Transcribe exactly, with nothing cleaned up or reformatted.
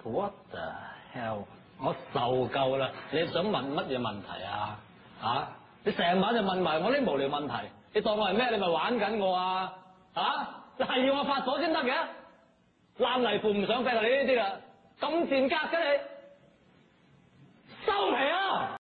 What the hell？ 我受夠啦！你想問乜嘢問題啊？啊！你成晚就問埋我啲無聊問題，你當我係咩？你咪玩緊我啊！啊！你係要我發火先得嘅，爛泥扶唔上壁啊！你呢啲啊，咁賤格嘅你，收皮啊！